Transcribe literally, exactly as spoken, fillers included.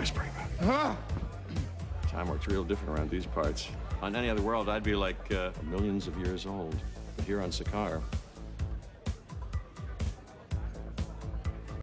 whispering about? Huh? Time works real different around these parts. On any other world, I'd be like uh, millions of years old. But here on Sakaar,